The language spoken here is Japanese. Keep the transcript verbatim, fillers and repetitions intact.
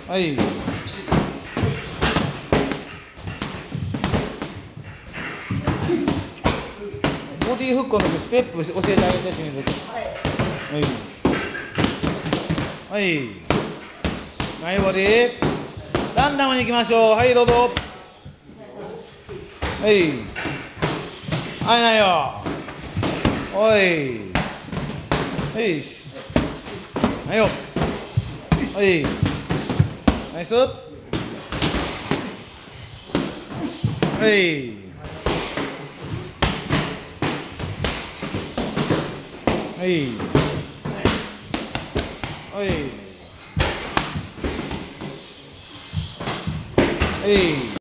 はい。ボディフックの時ステップ教えてあげて清水さん。はい。はい。前ボディ。ランダムに行きましょう。はい、どうぞ。はい。はい、ないよ。おい。はい。はいよ。はい。ナイス。はい。はい。はい。はい。